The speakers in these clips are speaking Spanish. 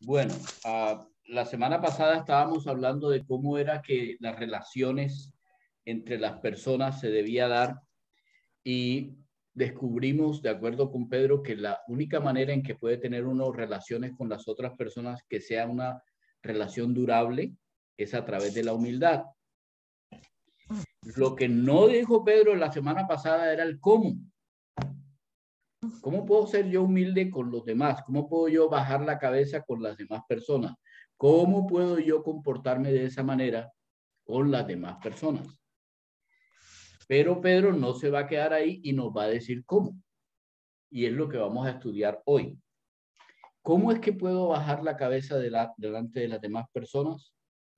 Bueno, la semana pasada estábamos hablando de cómo era que las relaciones entre las personas se debía dar y descubrimos, de acuerdo con Pedro, que la única manera en que puede tener uno relaciones con las otras personas que sea una relación durable es a través de la humildad. Lo que no dijo Pedro la semana pasada era el cómo. ¿Cómo puedo ser yo humilde con los demás? ¿Cómo puedo yo bajar la cabeza con las demás personas? ¿Cómo puedo yo comportarme de esa manera con las demás personas? Pero Pedro no se va a quedar ahí y nos va a decir cómo. Y es lo que vamos a estudiar hoy. ¿Cómo es que puedo bajar la cabeza delante de las demás personas?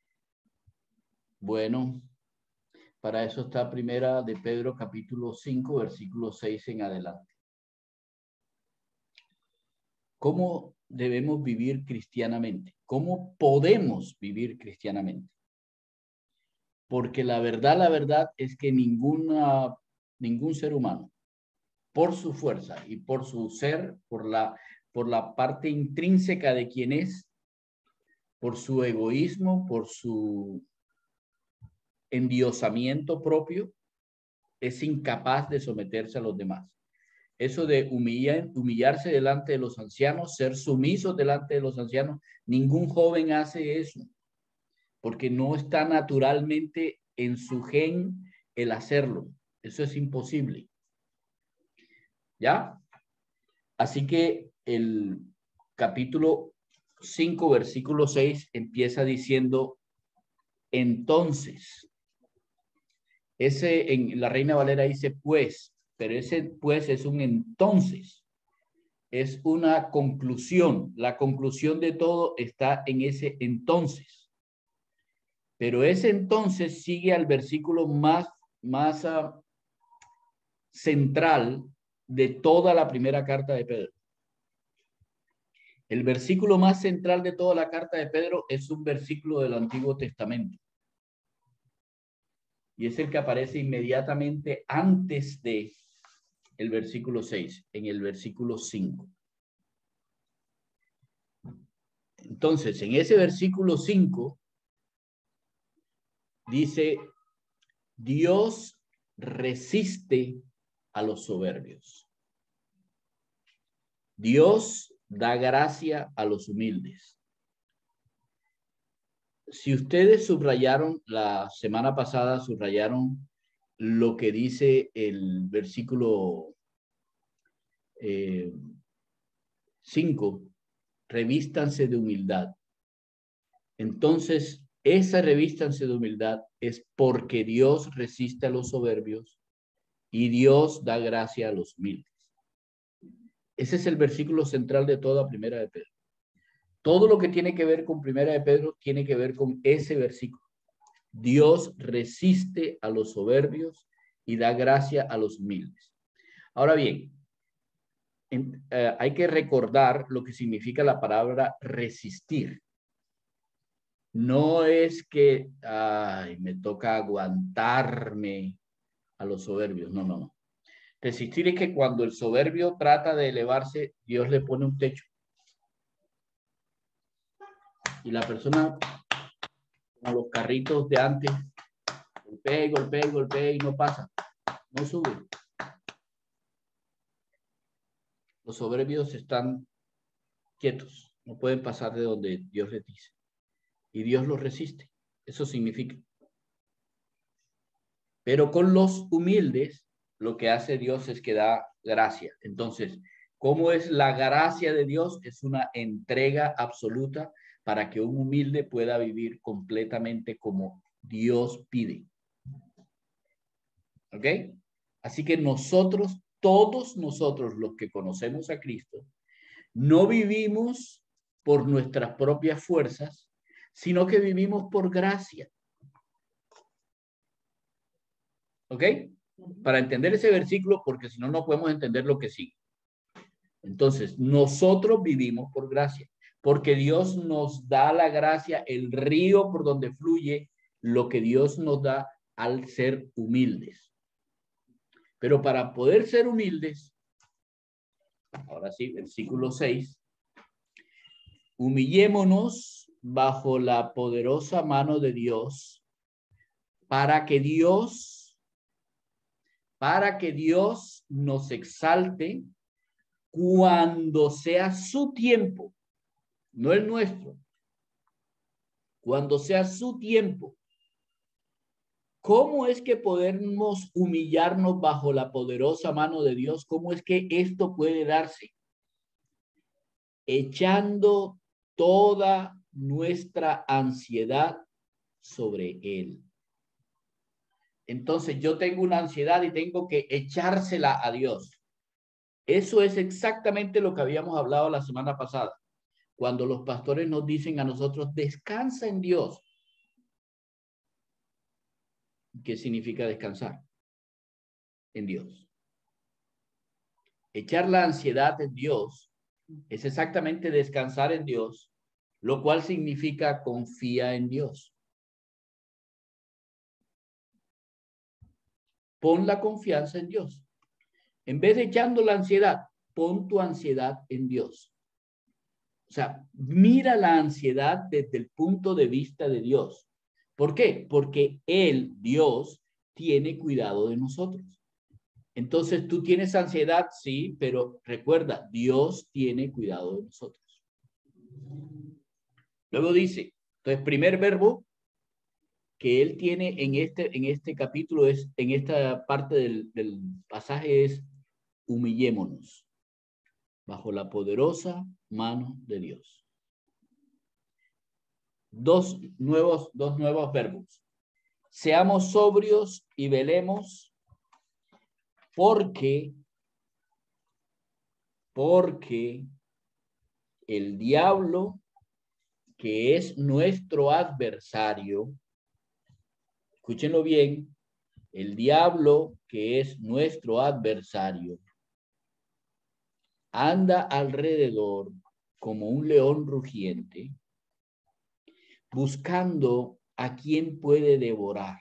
Bueno, para eso está primera de Pedro capítulo 5, versículo 6 en adelante. ¿Cómo debemos vivir cristianamente? ¿Cómo podemos vivir cristianamente? Porque la verdad es que ningún ser humano, por su fuerza y por su ser, por la parte intrínseca de quien es, por su egoísmo, por su endiosamiento propio, es incapaz de someterse a los demás. Eso de humillarse delante de los ancianos, ser sumisos delante de los ancianos, ningún joven hace eso, porque no está naturalmente en su gen el hacerlo. Eso es imposible. ¿Ya? Así que el capítulo 5, versículo 6 empieza diciendo, entonces, ese en la Reina Valera dice pues, pero ese pues es un entonces. Es una conclusión. La conclusión de todo está en ese entonces. Pero ese entonces sigue al versículo más central de toda la primera carta de Pedro. El versículo más central de toda la carta de Pedro es un versículo del Antiguo Testamento. Y es el que aparece inmediatamente antes de el versículo 6, en el versículo 5. Entonces, en ese versículo 5 dice, Dios resiste a los soberbios. Dios da gracia a los humildes. Si ustedes subrayaron la semana pasada, subrayaron lo que dice el versículo 5, revístanse de humildad. Entonces, esa revístanse de humildad es porque Dios resiste a los soberbios y Dios da gracia a los humildes. Ese es el versículo central de toda Primera de Pedro. Todo lo que tiene que ver con Primera de Pedro tiene que ver con ese versículo. Dios resiste a los soberbios y da gracia a los humildes. Ahora bien, hay que recordar lo que significa la palabra resistir. No es que me toca aguantarme a los soberbios. No, no, no. Resistir es que cuando el soberbio trata de elevarse, Dios le pone un techo. Y la persona, como los carritos de antes, golpea y golpea y golpea y no pasa, no sube. Los soberbios están quietos, no pueden pasar de donde Dios les dice. Y Dios los resiste. Eso significa. Pero con los humildes, lo que hace Dios es que da gracia. Entonces, ¿cómo es la gracia de Dios? Es una entrega absoluta para que un humilde pueda vivir completamente como Dios pide. ¿Ok? Así que nosotros, todos nosotros los que conocemos a Cristo, no vivimos por nuestras propias fuerzas, sino que vivimos por gracia. ¿Ok? Para entender ese versículo, porque si no, no podemos entender lo que sigue. Entonces, nosotros vivimos por gracia, porque Dios nos da la gracia, el río por donde fluye lo que Dios nos da al ser humildes. Pero para poder ser humildes, ahora sí, versículo 6, Humillémonos bajo la poderosa mano de Dios para que Dios nos exalte cuando sea su tiempo, no el nuestro, cuando sea su tiempo. ¿Cómo es que podemos humillarnos bajo la poderosa mano de Dios? ¿Cómo es que esto puede darse? Echando toda nuestra ansiedad sobre Él. Entonces yo tengo una ansiedad y tengo que echársela a Dios. Eso es exactamente lo que habíamos hablado la semana pasada, cuando los pastores nos dicen a nosotros, descansa en Dios. ¿Qué significa descansar en Dios? Echar la ansiedad en Dios es exactamente descansar en Dios, lo cual significa confía en Dios. Pon la confianza en Dios. En vez de echando la ansiedad, pon tu ansiedad en Dios. O sea, mira la ansiedad desde el punto de vista de Dios. ¿Por qué? Porque Él, Dios, tiene cuidado de nosotros. Entonces, tú tienes ansiedad, sí, pero recuerda, Dios tiene cuidado de nosotros. Luego dice, entonces, primer verbo que Él tiene en este capítulo, en esta parte del pasaje es humillémonos bajo la poderosa mano de Dios. Dos nuevos verbos. Seamos sobrios y velemos porque el diablo, que es nuestro adversario, escúchenlo bien, el diablo, que es nuestro adversario, anda alrededor como un león rugiente, buscando a quien puede devorar.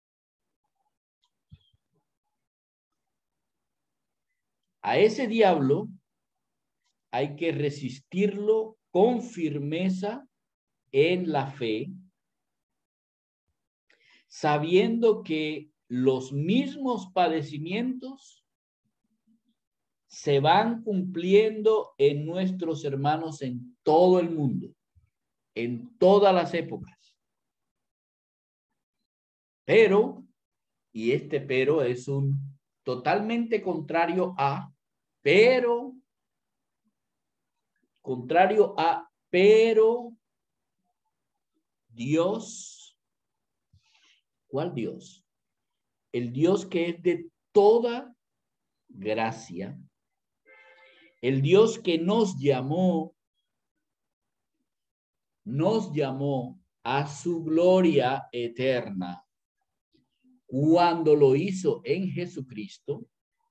A ese diablo hay que resistirlo con firmeza en la fe, sabiendo que los mismos padecimientos se van cumpliendo en nuestros hermanos en todo el mundo, en todas las épocas. Pero, y este pero es un totalmente contrario a, pero, Dios, ¿cuál Dios? El Dios que es de toda gracia, el Dios que nos llamó a su gloria eterna cuando lo hizo en Jesucristo.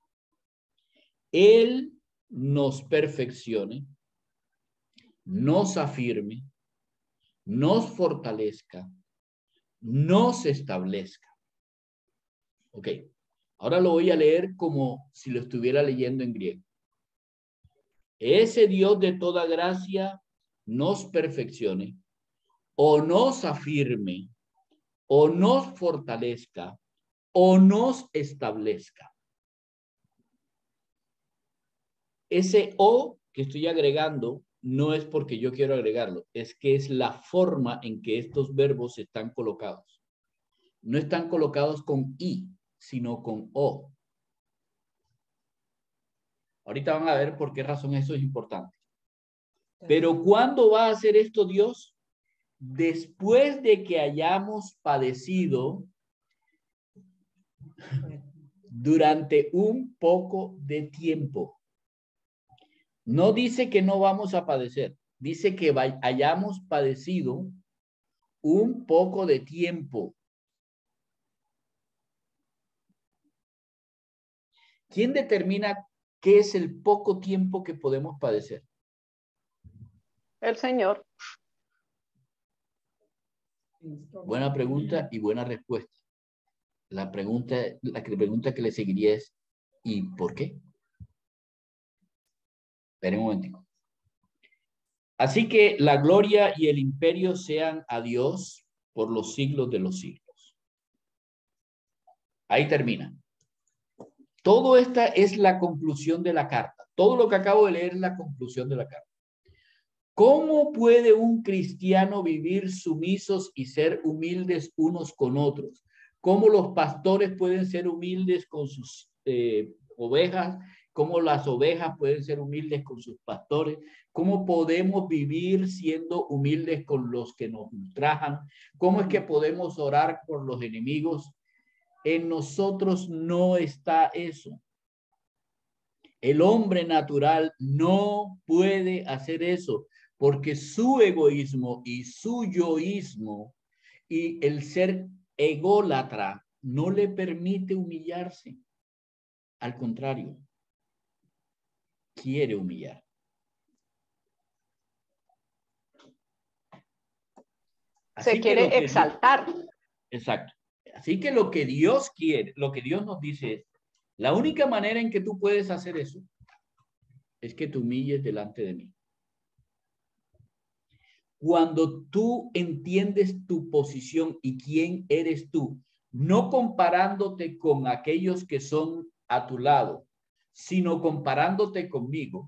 Él nos perfeccione, nos afirme, nos fortalezca, nos establezca. Ok, ahora lo voy a leer como si lo estuviera leyendo en griego. Ese Dios de toda gracia nos perfeccione, o nos afirme, o nos fortalezca, o nos establezca. Ese o que estoy agregando no es porque yo quiero agregarlo, es que es la forma en que estos verbos están colocados. No están colocados con i, sino con o. Ahorita van a ver por qué razón eso es importante. Pero ¿cuándo va a hacer esto Dios? Después de que hayamos padecido durante un poco de tiempo. No dice que no vamos a padecer, dice que hayamos padecido un poco de tiempo. ¿Quién determina qué es el poco tiempo que podemos padecer? El Señor. Buena pregunta y buena respuesta. La pregunta que le seguiría es, ¿y por qué? Esperen un momentico. Así que la gloria y el imperio sean a Dios por los siglos de los siglos. Ahí termina. Todo esta es la conclusión de la carta. Todo lo que acabo de leer es la conclusión de la carta. ¿Cómo puede un cristiano vivir sumisos y ser humildes unos con otros? ¿Cómo los pastores pueden ser humildes con sus ovejas? ¿Cómo las ovejas pueden ser humildes con sus pastores? ¿Cómo podemos vivir siendo humildes con los que nos ultrajan? ¿Cómo es que podemos orar por los enemigos? En nosotros no está eso. El hombre natural no puede hacer eso porque su egoísmo y su yoísmo y el ser ególatra no le permite humillarse. Al contrario, quiere humillar. Así Se quiere exaltar. Exacto. Así que lo que Dios quiere, lo que Dios nos dice es, la única manera en que tú puedes hacer eso es que te humilles delante de mí. Cuando tú entiendes tu posición y quién eres tú, no comparándote con aquellos que son a tu lado, sino comparándote conmigo,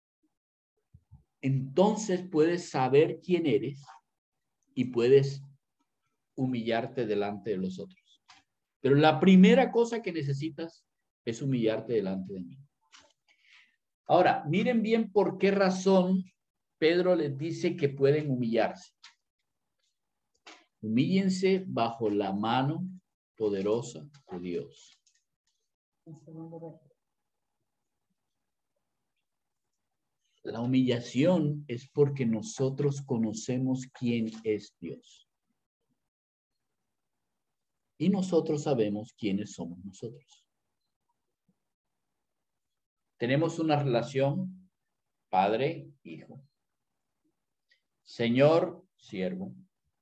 entonces puedes saber quién eres y puedes humillarte delante de los otros. Pero la primera cosa que necesitas es humillarte delante de mí. Ahora, miren bien por qué razón Pedro les dice que pueden humillarse. Humíllense bajo la mano poderosa de Dios. La humillación es porque nosotros conocemos quién es Dios. Y nosotros sabemos quiénes somos nosotros. Tenemos una relación padre-hijo. Señor, siervo.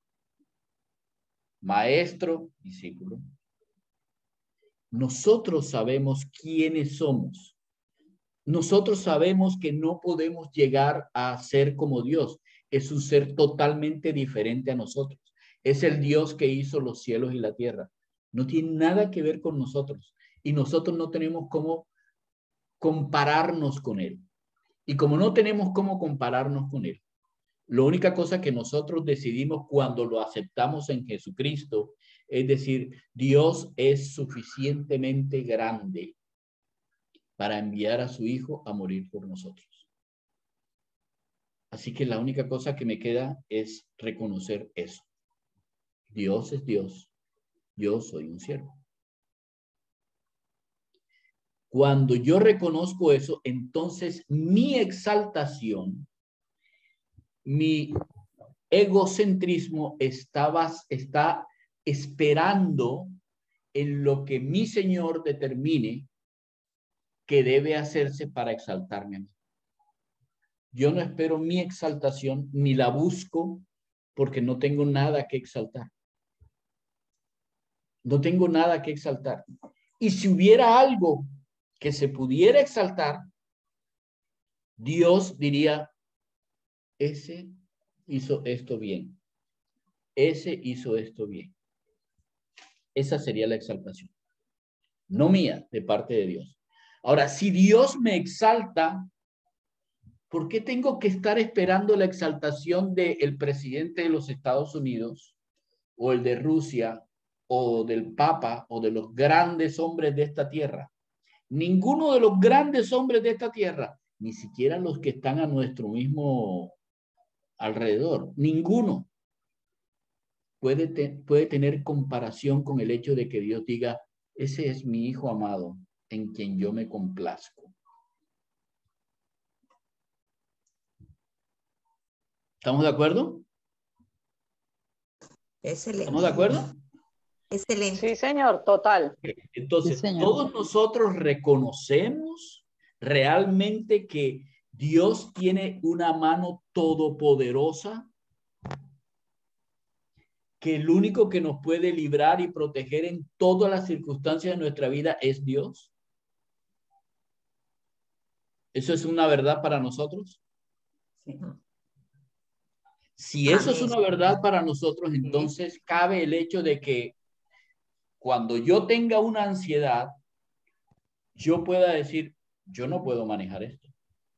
Maestro, discípulo. Nosotros sabemos quiénes somos. Nosotros sabemos que no podemos llegar a ser como Dios. Es un ser totalmente diferente a nosotros. Es el Dios que hizo los cielos y la tierra. No tiene nada que ver con nosotros. Y nosotros no tenemos cómo compararnos con Él. Y como no tenemos cómo compararnos con Él, la única cosa que nosotros decidimos cuando lo aceptamos en Jesucristo es decir, Dios es suficientemente grande para enviar a su Hijo a morir por nosotros. Así que la única cosa que me queda es reconocer eso. Dios es Dios, yo soy un siervo. Cuando yo reconozco eso, entonces mi exaltación, mi egocentrismo está esperando en lo que mi Señor determine que debe hacerse para exaltarme a mí. Yo no espero mi exaltación ni la busco porque no tengo nada que exaltar. No tengo nada que exaltar. Y si hubiera algo que se pudiera exaltar, Dios diría, ese hizo esto bien. Ese hizo esto bien. Esa sería la exaltación. No mía, de parte de Dios. Ahora, si Dios me exalta, ¿por qué tengo que estar esperando la exaltación del presidente de los Estados Unidos o el de Rusia o del Papa o de los grandes hombres de esta tierra? Ninguno de los grandes hombres de esta tierra, ni siquiera los que están a nuestro mismo alrededor, ninguno puede tener comparación con el hecho de que Dios diga, ese es mi hijo amado en quien yo me complazco. ¿Estamos de acuerdo? Excelente. ¿Estamos de acuerdo? Excelente. Sí, señor, total. Entonces, Sí, señor. todos nosotros reconocemos realmente que Dios tiene una mano todopoderosa, que el único que nos puede librar y proteger en todas las circunstancias de nuestra vida es Dios. ¿Eso es una verdad para nosotros? Sí. Si eso es Amén. una verdad para nosotros, entonces cabe el hecho de que cuando yo tenga una ansiedad, yo pueda decir, yo no puedo manejar esto.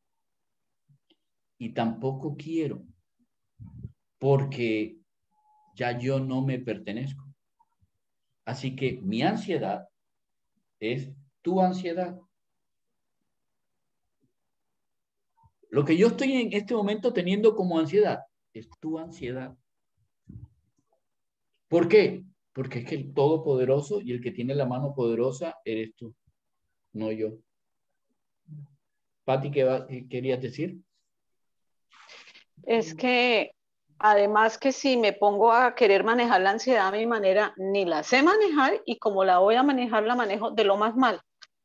Y tampoco quiero, porque ya yo no me pertenezco. Así que mi ansiedad es tu ansiedad. Lo que yo estoy en este momento teniendo como ansiedad es tu ansiedad. ¿Por qué? Porque es que el Todopoderoso y el que tiene la mano poderosa eres tú, no yo. Pati, ¿qué querías decir? Es que además que si me pongo a querer manejar la ansiedad a mi manera, ni la sé manejar y como la voy a manejar, la manejo de lo más mal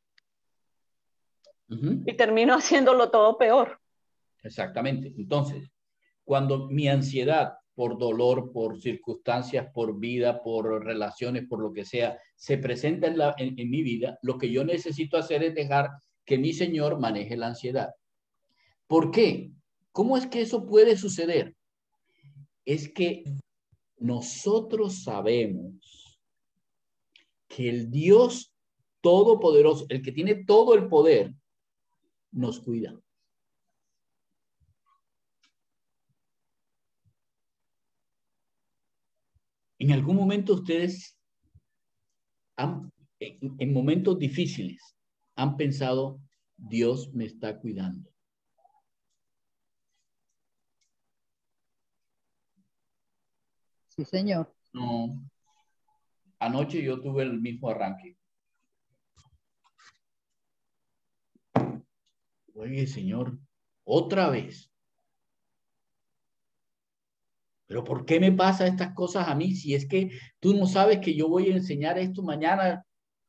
y termino haciéndolo todo peor. Exactamente. Entonces, cuando mi ansiedad por dolor, por circunstancias, por vida, por relaciones, por lo que sea, se presenta en mi vida, lo que yo necesito hacer es dejar que mi Señor maneje la ansiedad. ¿Por qué? ¿Cómo es que eso puede suceder? Es que nosotros sabemos que el Dios Todopoderoso, el que tiene todo el poder, nos cuida. En algún momento ustedes en momentos difíciles han pensado, Dios me está cuidando. Sí, señor. No, anoche yo tuve el mismo arranque. Oye, Señor, otra vez. Pero ¿por qué me pasa estas cosas a mí? Si es que tú no sabes que yo voy a enseñar esto mañana.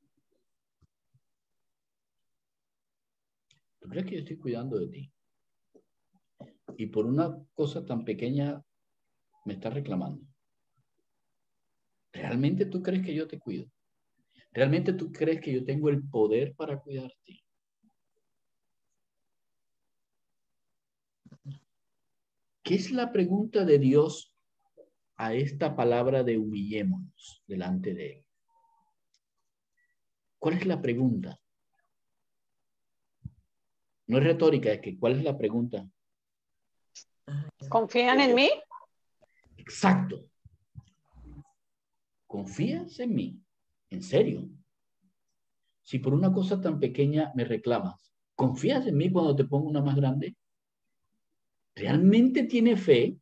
¿Tú crees que yo estoy cuidando de ti? Y por una cosa tan pequeña me estás reclamando. ¿Realmente tú crees que yo te cuido? ¿Realmente tú crees que yo tengo el poder para cuidarte? ¿Qué es la pregunta de Dios a esta palabra de humillémonos delante de Él? ¿Cuál es la pregunta? No es retórica, es que ¿cuál es la pregunta? ¿Confían en mí? Exacto. ¿Confías en mí? ¿En serio? Si por una cosa tan pequeña me reclamas, ¿confías en mí cuando te pongo una más grande? ¿Realmente tiene fe?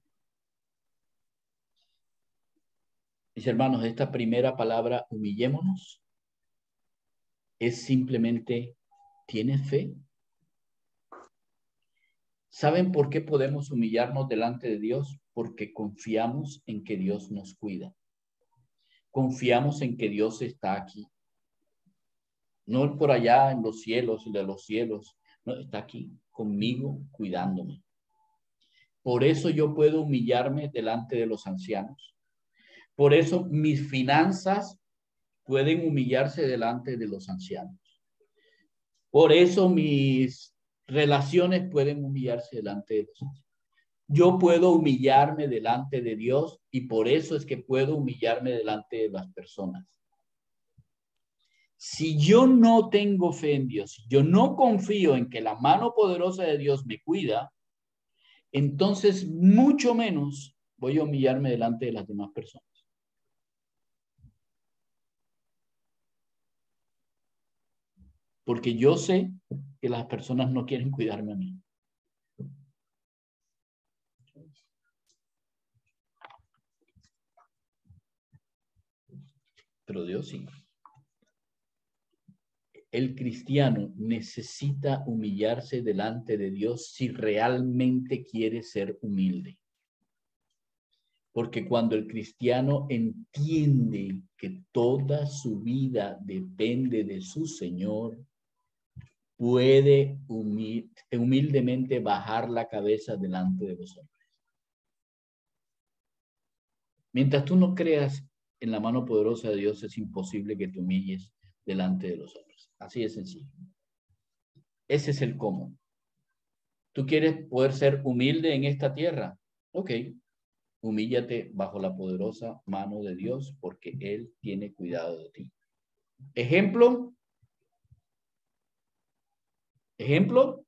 Mis hermanos, esta primera palabra, humillémonos, es simplemente, ¿tienes fe? ¿Saben por qué podemos humillarnos delante de Dios? Porque confiamos en que Dios nos cuida. Confiamos en que Dios está aquí. No por allá en los cielos y de los cielos. No, está aquí conmigo cuidándome. Por eso yo puedo humillarme delante de los ancianos. Por eso mis finanzas pueden humillarse delante de los ancianos. Por eso mis relaciones pueden humillarse delante de los ancianos. Yo puedo humillarme delante de Dios y por eso es que puedo humillarme delante de las personas. Si yo no tengo fe en Dios, si yo no confío en que la mano poderosa de Dios me cuida, entonces mucho menos voy a humillarme delante de las demás personas. Porque yo sé que las personas no quieren cuidarme a mí. Pero Dios sí. El cristiano necesita humillarse delante de Dios si realmente quiere ser humilde. Porque cuando el cristiano entiende que toda su vida depende de su Señor, puede humildemente bajar la cabeza delante de los hombres. Mientras tú no creas en la mano poderosa de Dios, es imposible que te humilles delante de los hombres. Así de sencillo. Ese es el cómo. ¿Tú quieres poder ser humilde en esta tierra? Ok. Humíllate bajo la poderosa mano de Dios porque Él tiene cuidado de ti. Ejemplo. Ejemplo.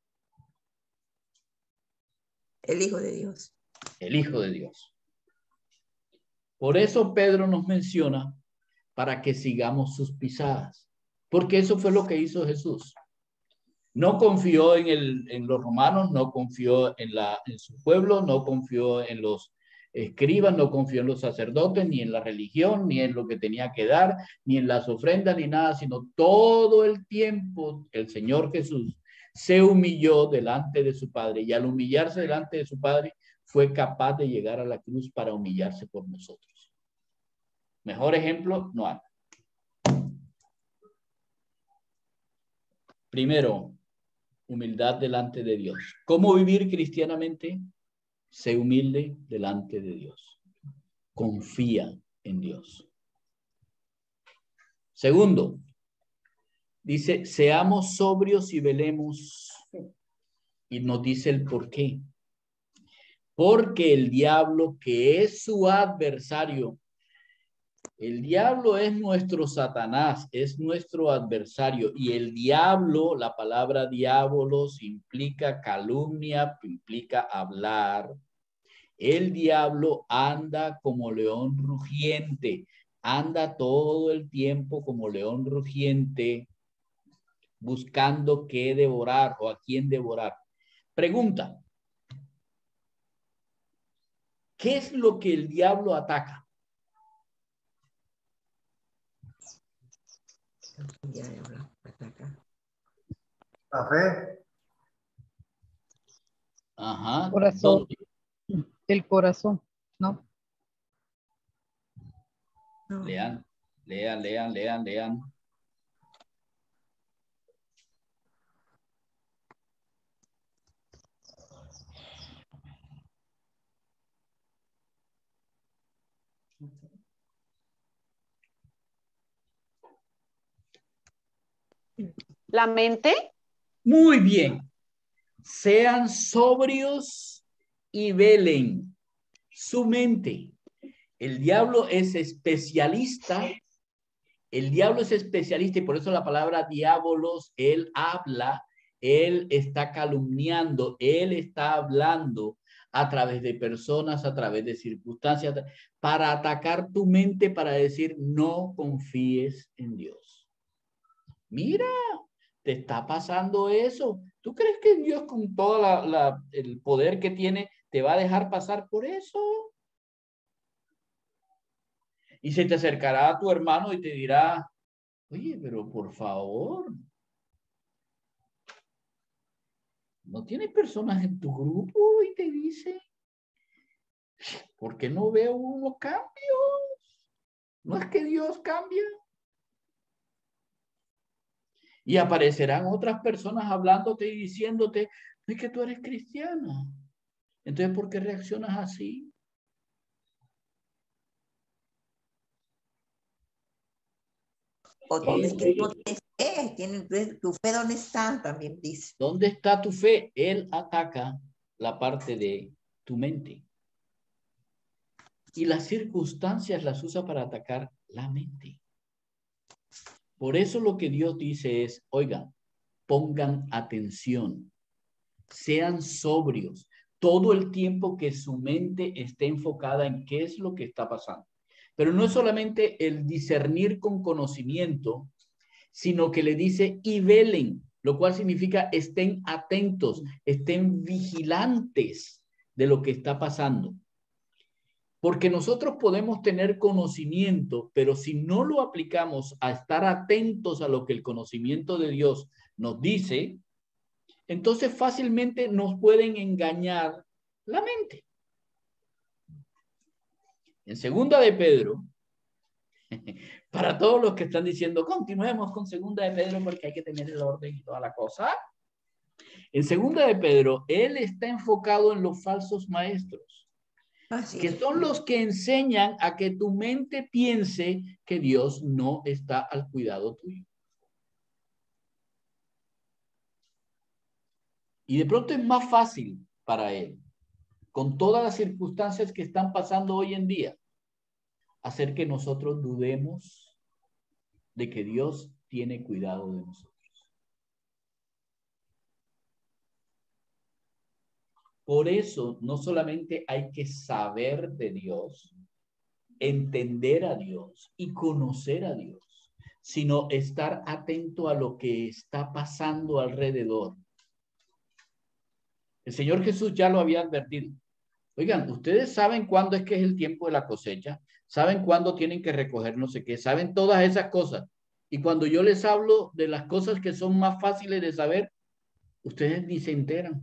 El Hijo de Dios. El Hijo de Dios. Por eso Pedro nos menciona para que sigamos sus pisadas. Porque eso fue lo que hizo Jesús. No confió en los romanos, no confió en su pueblo, no confió en los escribas, no confió en los sacerdotes, ni en la religión, ni en lo que tenía que dar, ni en las ofrendas, ni nada, sino todo el tiempo el Señor Jesús se humilló delante de su Padre, y al humillarse delante de su Padre fue capaz de llegar a la cruz para humillarse por nosotros. Mejor ejemplo no hay. Primero, humildad delante de Dios. ¿Cómo vivir cristianamente? Sé humilde delante de Dios. Confía en Dios. Segundo, dice, seamos sobrios y velemos. Y nos dice el por qué. Porque el diablo, que es su adversario, el diablo es nuestro Satanás, es nuestro adversario. Y el diablo, la palabra diabolos implica calumnia, implica hablar. El diablo anda como león rugiente, anda todo el tiempo como león rugiente, buscando qué devorar o a quién devorar. Pregunta, ¿qué es lo que el diablo ataca? La fe. Ajá. Corazón. ¿Dónde? El corazón, ¿no? No. Lean. La mente. Muy bien. Sean sobrios y velen su mente. El diablo es especialista. El diablo es especialista y por eso la palabra diabolos, él habla, él está calumniando, él está hablando a través de personas, a través de circunstancias, para atacar tu mente, para decir no confíes en Dios. Mira, te está pasando eso. ¿Tú crees que Dios con todo el poder que tiene te va a dejar pasar por eso? Y se te acercará a tu hermano y te dirá, oye, pero por favor, ¿no tienes personas en tu grupo? Y te dice, ¿por qué no veo unos cambios? ¿No es que Dios cambia? Y aparecerán otras personas hablándote y diciéndote, es que tú eres cristiana. Entonces, ¿por qué reaccionas así? O es que no tienes fe, tu fe ¿dónde está? También dice. ¿Dónde está tu fe? Él ataca la parte de tu mente. Y las circunstancias las usa para atacar la mente. Por eso lo que Dios dice es, oigan, pongan atención, sean sobrios, todo el tiempo que su mente esté enfocada en qué es lo que está pasando. Pero no es solamente el discernir con conocimiento, sino que le dice y velen, lo cual significa estén atentos, estén vigilantes de lo que está pasando. Porque nosotros podemos tener conocimiento, pero si no lo aplicamos a estar atentos a lo que el conocimiento de Dios nos dice, entonces fácilmente nos pueden engañar la mente. En segunda de Pedro, para todos los que están diciendo, continuemos con segunda de Pedro porque hay que tener el orden y toda la cosa. En segunda de Pedro, él está enfocado en los falsos maestros, que son los que enseñan a que tu mente piense que Dios no está al cuidado tuyo. Y de pronto es más fácil para él con todas las circunstancias que están pasando hoy en día, hacer que nosotros dudemos de que Dios tiene cuidado de nosotros. Por eso, no solamente hay que saber de Dios, entender a Dios y conocer a Dios, sino estar atento a lo que está pasando alrededor. El Señor Jesús ya lo había advertido. Oigan, ustedes saben cuándo es que es el tiempo de la cosecha, saben cuándo tienen que recoger no sé qué, saben todas esas cosas. Y cuando yo les hablo de las cosas que son más fáciles de saber, ustedes ni se enteran.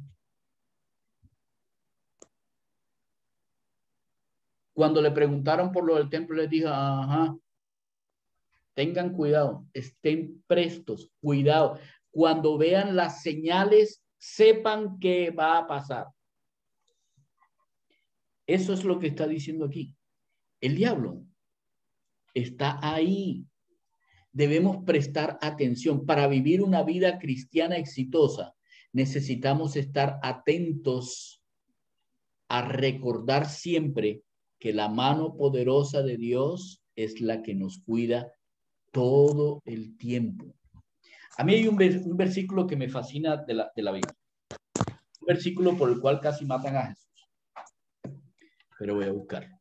Cuando le preguntaron por lo del templo, les dijo, ajá, tengan cuidado, estén prestos, cuidado. Cuando vean las señales, sepan qué va a pasar. Eso es lo que está diciendo aquí. El diablo está ahí. Debemos prestar atención. Para vivir una vida cristiana exitosa, necesitamos estar atentos a recordar siempre que la mano poderosa de Dios es la que nos cuida todo el tiempo. A mí hay un versículo que me fascina de la Biblia. Un versículo por el cual casi matan a Jesús. Pero voy a buscarlo.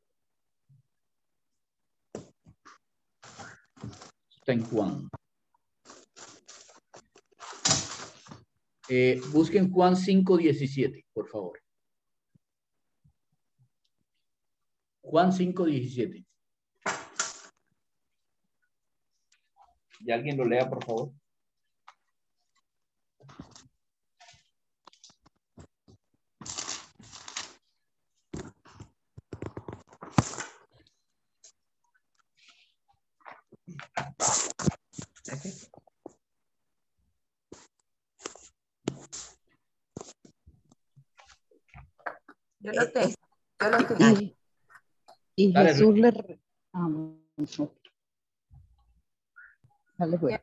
Está en Juan. Busquen Juan 5:17, por favor. Juan 5:17. ¿Y alguien lo lea, por favor? Yo lo tengo. Yo lo tengo. Y Dale, Jesús le... Dale, pues.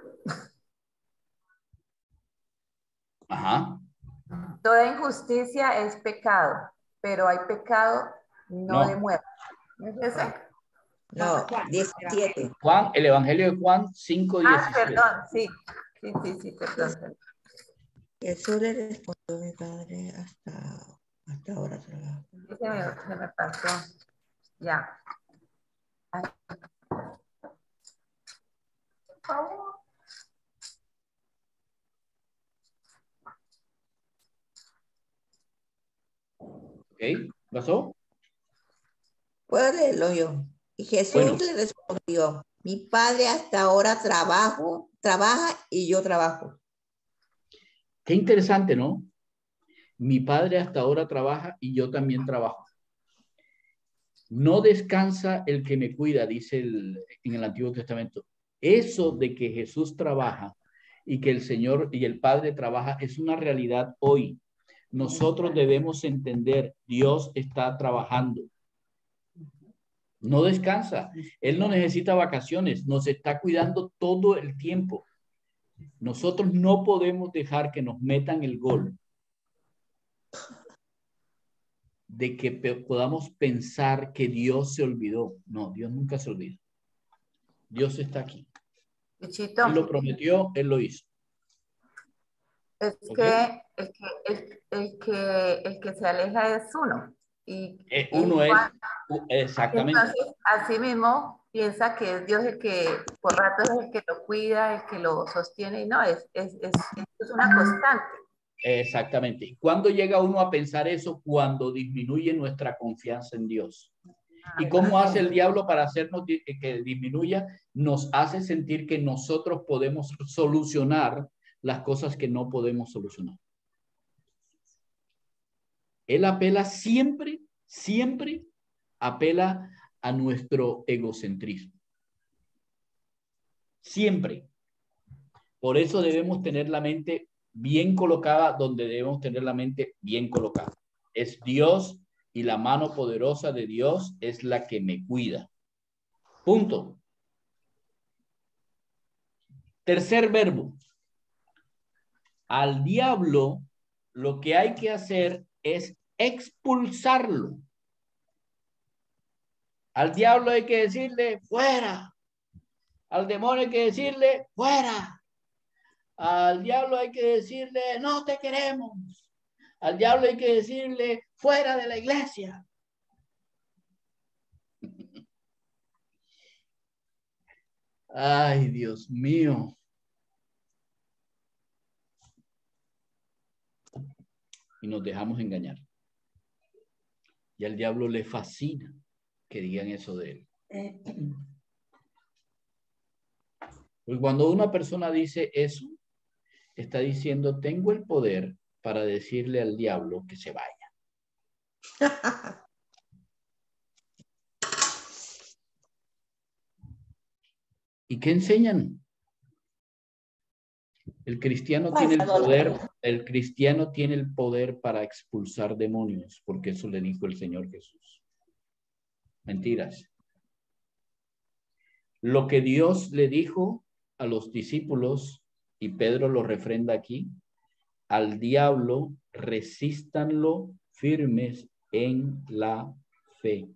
Ajá. Toda injusticia es pecado, pero hay pecado no de muerte. ¿No es ese? No, 17. Juan, el Evangelio de Juan 5:17. Perdón, sí. Sí, perdón. Jesús le respondió, mi padre, hasta ahora trabajo. Se me pasó. Ya. Ay. Por favor. ¿Ok? ¿Pasó? Puedo leerlo yo. Y Jesús le respondió, mi padre hasta ahora trabaja y yo trabajo. Qué interesante, ¿no? Mi padre hasta ahora trabaja y yo también trabajo. No descansa el que me cuida, dice en el Antiguo Testamento. Eso de que Jesús trabaja y que el Señor y el Padre trabaja es una realidad hoy. Nosotros debemos entender, Dios está trabajando. No descansa. Él no necesita vacaciones, nos está cuidando todo el tiempo. Nosotros no podemos dejar que nos metan el gol de que podamos pensar que Dios se olvidó. No, Dios nunca se olvida. Dios está aquí. Bichito, Él lo prometió, Él lo hizo. es ¿Okay? que el que se aleja es uno. Y Uno es, exactamente. entonces, así mismo piensa que es Dios el que por rato es el que lo cuida, el que lo sostiene, y no, es una constante. Exactamente. ¿Cuándo llega uno a pensar eso? Cuando disminuye nuestra confianza en Dios. ¿Y cómo hace el diablo para hacernos que disminuya? Nos hace sentir que nosotros podemos solucionar las cosas que no podemos solucionar. Él apela siempre apela a nuestro egocentrismo. Siempre. Por eso debemos tener la mente bien colocada donde debemos tener la mente bien colocada. Es Dios y la mano poderosa de Dios es la que me cuida. Punto. Tercer verbo. Al diablo lo que hay que hacer es expulsarlo. Al diablo hay que decirle fuera. Al demonio hay que decirle fuera. Al diablo hay que decirle no te queremos. Al diablo hay que decirle fuera de la iglesia. Ay, Dios mío. Y nos dejamos engañar. Y al diablo le fascina que digan eso de él. Porque cuando una persona dice eso, está diciendo, tengo el poder para decirle al diablo que se vaya. ¿Y qué enseñan? El cristiano tiene el poder, el cristiano tiene el poder para expulsar demonios, porque eso le dijo el Señor Jesús. Mentiras. Lo que Dios le dijo a los discípulos, y Pedro lo refrenda aquí, al diablo resístanlo firmes en la fe,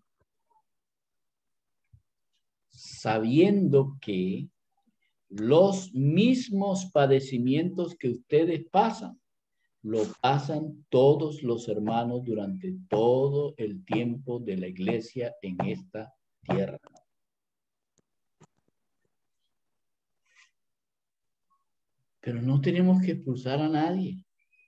sabiendo que los mismos padecimientos que ustedes pasan, lo pasan todos los hermanos durante todo el tiempo de la iglesia en esta tierra. Pero no tenemos que expulsar a nadie.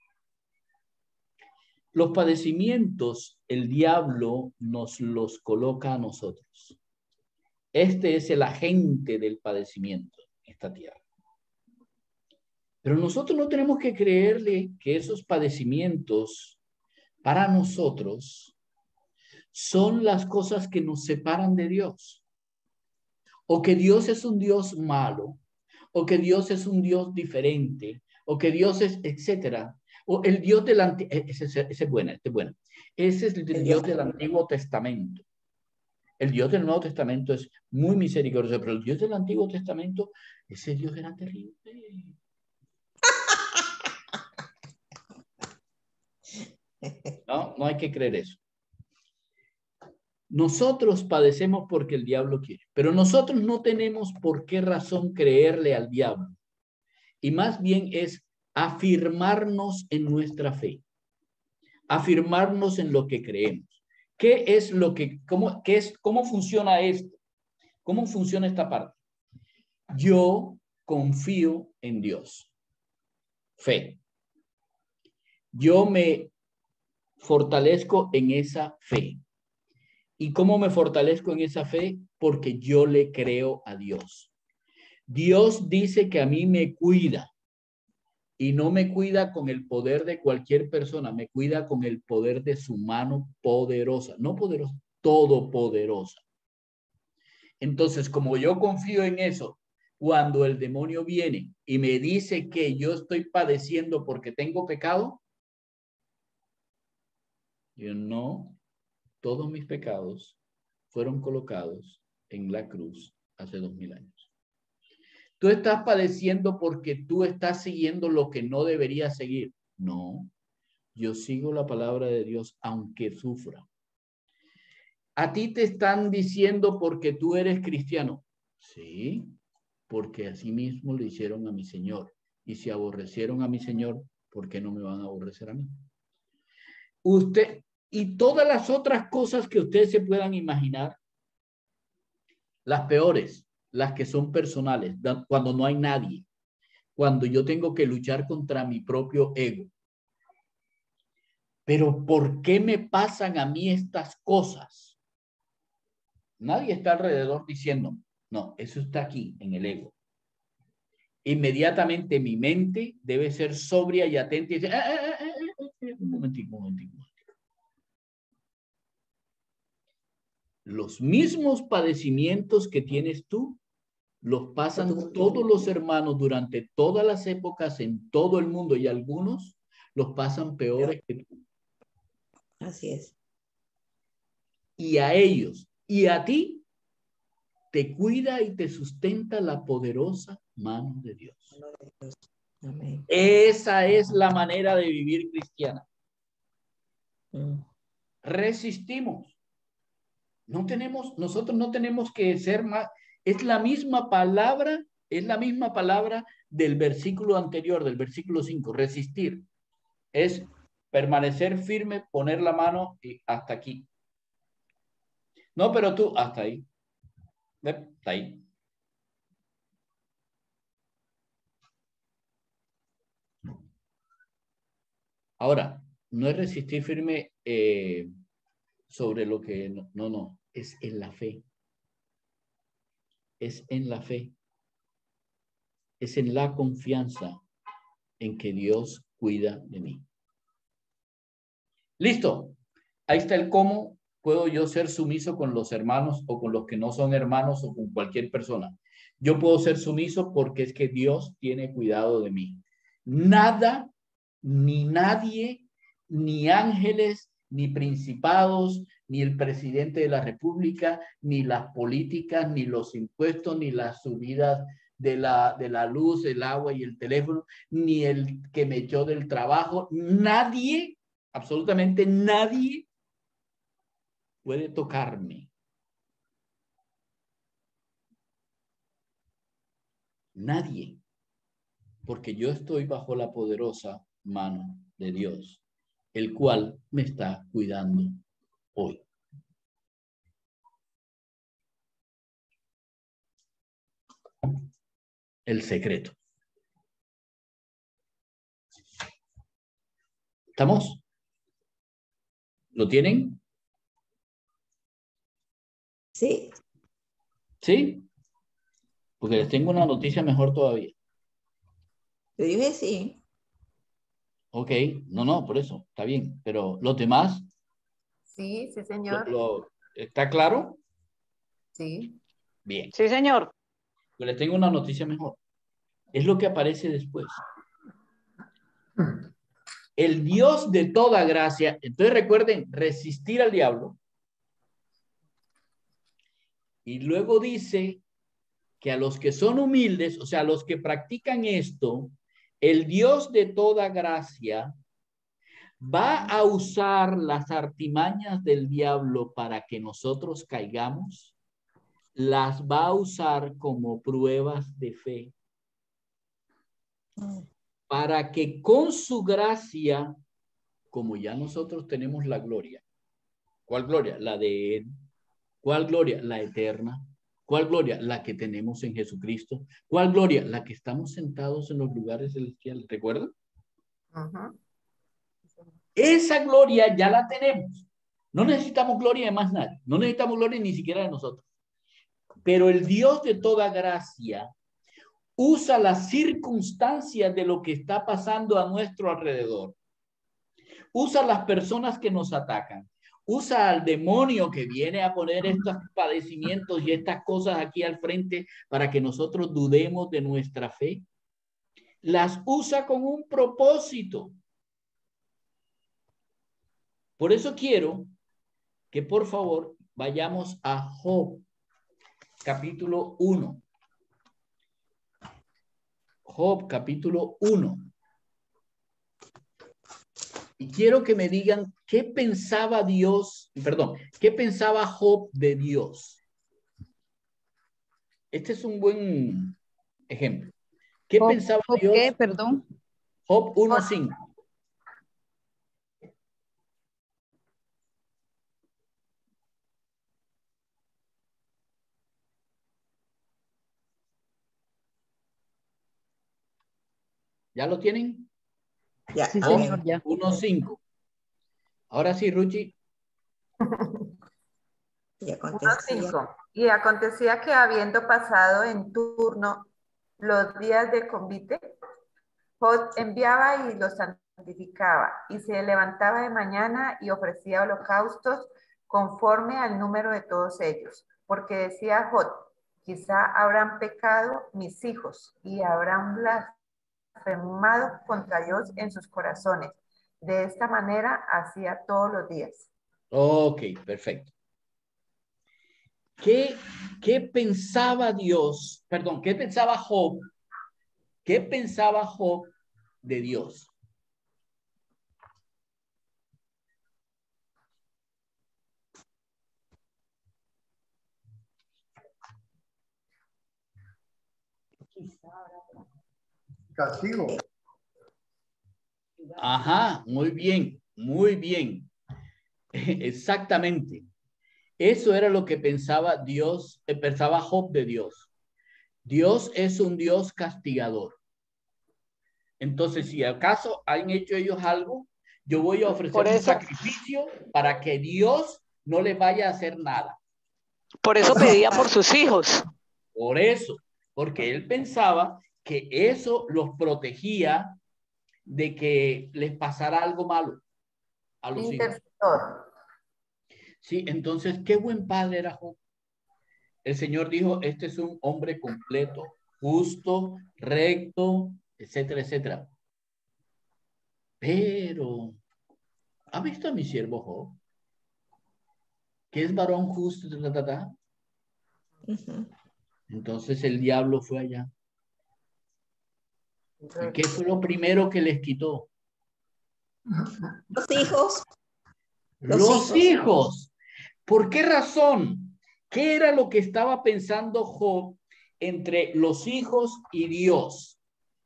Los padecimientos, el diablo nos los coloca a nosotros. Este es el agente del padecimiento en esta tierra. Pero nosotros no tenemos que creerle que esos padecimientos para nosotros son las cosas que nos separan de Dios. O que Dios es un Dios malo, o que Dios es un Dios diferente, o que Dios es, etcétera. O el Dios del Antiguo, ese es buena. Ese es el Dios del Antiguo Testamento. El Dios del Nuevo Testamento es muy misericordioso, pero el Dios del Antiguo Testamento, ese Dios era terrible. No hay que creer eso. Nosotros padecemos porque el diablo quiere, pero nosotros no tenemos por qué razón creerle al diablo. Y más bien es afirmarnos en nuestra fe, afirmarnos en lo que creemos. ¿Qué es lo que, cómo funciona esto? ¿Cómo funciona esta parte? Yo confío en Dios. Fe. Yo me fortalezco en esa fe. ¿Y cómo me fortalezco en esa fe? Porque yo le creo a Dios. Dios dice que a mí me cuida. Y no me cuida con el poder de cualquier persona, me cuida con el poder de su mano poderosa. No poderosa, todopoderosa. Entonces, como yo confío en eso, cuando el demonio viene y me dice que yo estoy padeciendo porque tengo pecado, yo no, todos mis pecados fueron colocados en la cruz hace 2000 años. Tú estás padeciendo porque tú estás siguiendo lo que no deberías seguir. No, yo sigo la palabra de Dios aunque sufra. A ti te están diciendo porque tú eres cristiano. Sí, porque así mismo le hicieron a mi Señor. Y si aborrecieron a mi Señor, ¿por qué no me van a aborrecer a mí? Usted y todas las otras cosas que ustedes se puedan imaginar, las peores, las que son personales, cuando no hay nadie, cuando yo tengo que luchar contra mi propio ego. Pero ¿por qué me pasan a mí estas cosas? Nadie está alrededor diciendo, no, eso está aquí en el ego. Inmediatamente mi mente debe ser sobria y atenta y decir, un momentico. Los mismos padecimientos que tienes tú, los pasan todos los hermanos durante todas las épocas en todo el mundo y algunos los pasan peores que tú. Así es. Y a ellos y a ti te cuida y te sustenta la poderosa mano de Dios. Amén. Esa es la manera de vivir cristiana. resistimos. Nosotros no tenemos que ser más, es la misma palabra del versículo anterior, del versículo 5, resistir. Es permanecer firme, poner la mano y hasta aquí. No, pero tú, hasta ahí. Hasta ahí. Ahora, no es resistir firme sobre lo que no, es en la fe. Es en la fe. Es en la confianza en que Dios cuida de mí. Listo. Ahí está el cómo puedo yo ser sumiso con los hermanos o con los que no son hermanos o con cualquier persona. Yo puedo ser sumiso porque es que Dios tiene cuidado de mí. Nada, ni nadie, ni ángeles, ni principados, ni el presidente de la República, ni las políticas, ni los impuestos, ni las subidas de la luz, el agua y el teléfono, ni el que me echó del trabajo. Nadie, absolutamente nadie puede tocarme. Nadie. Porque yo estoy bajo la poderosa mano de Dios, el cual me está cuidando hoy. El secreto. ¿Estamos? ¿Lo tienen? Sí. ¿Sí? Porque les tengo una noticia mejor todavía. Yo dije sí. Ok, no, por eso, está bien. Pero los demás, Sí, sí, señor. ¿está claro? Sí. Bien. Sí, señor. Pues les tengo una noticia mejor. Es lo que aparece después. El Dios de toda gracia. Entonces recuerden, resistir al diablo. Y luego dice que a los que son humildes, o sea, a los que practican esto, el Dios de toda gracia va a usar las artimañas del diablo para que nosotros caigamos, las va a usar como pruebas de fe, para que con su gracia, como ya nosotros tenemos la gloria, ¿cuál gloria? La de Él. ¿Cuál gloria? La eterna. ¿Cuál gloria? La que tenemos en Jesucristo. ¿Cuál gloria? La que estamos sentados en los lugares celestiales. ¿Recuerdan? Ujú. Esa gloria ya la tenemos. No necesitamos gloria de más nadie. No necesitamos gloria ni siquiera de nosotros. Pero el Dios de toda gracia usa las circunstancias de lo que está pasando a nuestro alrededor. Usa las personas que nos atacan. Usa al demonio que viene a poner estos padecimientos y estas cosas aquí al frente para que nosotros dudemos de nuestra fe. Las usa con un propósito. Por eso quiero que por favor vayamos a Job, capítulo 1. Job, capítulo 1. Y quiero que me digan qué pensaba qué pensaba Job de Dios. Este es un buen ejemplo. ¿Qué pensaba Dios? ¿Qué? Perdón. Job 1:5. ¿Ya lo tienen? Ya. Sí, Job señor, ya. 1:5. Ahora sí, Ruchi. Ya contesté. 1:5. Y acontecía que habiendo pasado en turno los días de convite, Job enviaba y los santificaba, y se levantaba de mañana y ofrecía holocaustos conforme al número de todos ellos, porque decía Job, quizá habrán pecado mis hijos y habrán blasfemado contra Dios en sus corazones. De esta manera hacía todos los días. Ok, perfecto. ¿Qué pensaba Dios? Perdón, ¿qué pensaba Job? ¿Qué pensaba Job de Dios? Castigo. Ajá, muy bien, muy bien. Exactamente. Eso era lo que pensaba Dios, pensaba Job de Dios. Dios es un Dios castigador. Entonces, si acaso han hecho ellos algo, yo voy a ofrecer Por un eso, sacrificio para que Dios no les vaya a hacer nada. por eso pedía por sus hijos. Por eso, porque él pensaba que eso los protegía de que les pasara algo malo a los hijos. Intercesor. Sí, entonces, qué buen padre era Job. El Señor dijo, este es un hombre completo, justo, recto, etcétera, etcétera. Pero, ¿ha visto a mi siervo Job? Que es varón justo, ta, ta, ta. Ujú. Entonces el diablo fue allá. ¿Y qué fue lo primero que les quitó? Los hijos. Los hijos. ¿Por qué razón? ¿Qué era lo que estaba pensando Job entre los hijos y Dios?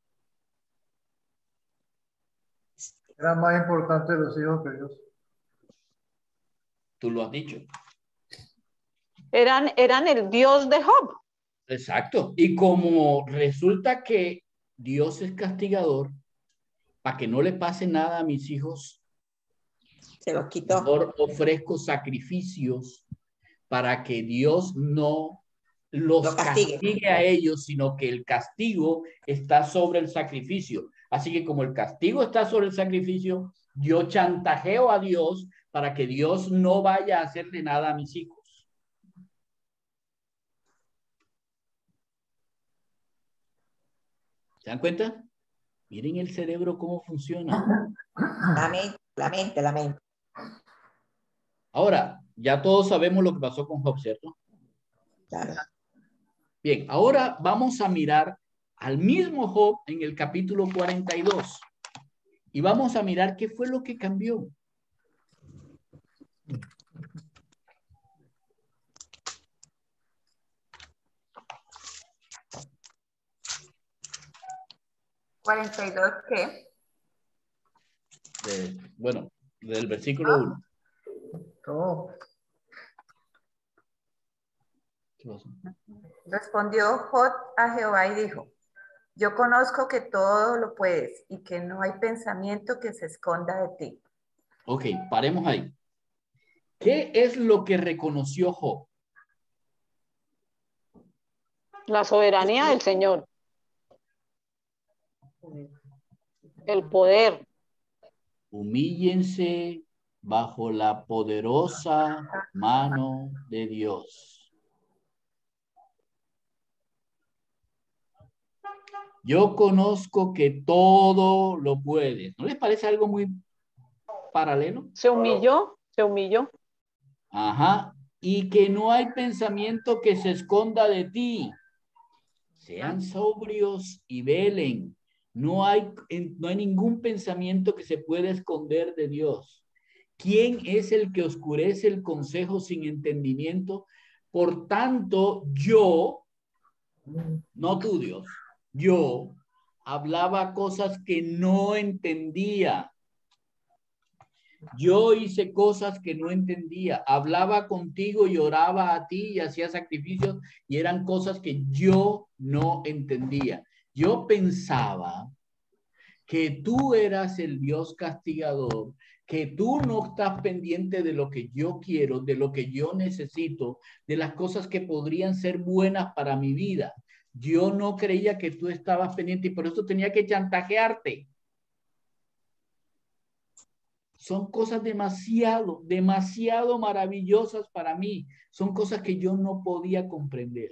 Era más importante los hijos que Dios. Tú lo has dicho. Eran el Dios de Job. Exacto. Y como resulta que Dios es castigador, para que no le pase nada a mis hijos, Se los quitó. mejor ofrezco sacrificios para que Dios no los Lo castigue. castigue a ellos, sino que el castigo está sobre el sacrificio. Así que como el castigo está sobre el sacrificio, yo chantajeo a Dios para que Dios no vaya a hacerle nada a mis hijos. ¿Se dan cuenta? Miren el cerebro cómo funciona. La mente. Ahora, ya todos sabemos lo que pasó con Job, ¿cierto? Claro. Bien, ahora vamos a mirar al mismo Job en el capítulo 42 y vamos a mirar qué fue lo que cambió. ¿42 qué? Bueno, del versículo 1. Todo. ¿Qué pasó? Respondió Job a Jehová y dijo, yo conozco que todo lo puedes y que no hay pensamiento que se esconda de ti. Ok, paremos ahí. ¿Qué es lo que reconoció Job? La soberanía del Señor. El poder. Humíllense bajo la poderosa mano de Dios. Yo conozco que todo lo puedes. ¿No les parece algo muy paralelo? Se humilló. Ajá. Y que no hay pensamiento que se esconda de ti. Sean sobrios y velen. No hay ningún pensamiento que se pueda esconder de Dios. ¿Quién es el que oscurece el consejo sin entendimiento? Por tanto, yo, no tú, Dios, yo hablaba cosas que no entendía. Yo hice cosas que no entendía. Hablaba contigo y oraba a ti y hacía sacrificios y eran cosas que yo no entendía. Yo pensaba que tú eras el Dios castigador, que tú no estás pendiente de lo que yo quiero, de lo que yo necesito, de las cosas que podrían ser buenas para mi vida. Yo no creía que tú estabas pendiente y por eso tenía que chantajearte. Son cosas demasiado, demasiado maravillosas para mí. Son cosas que yo no podía comprender.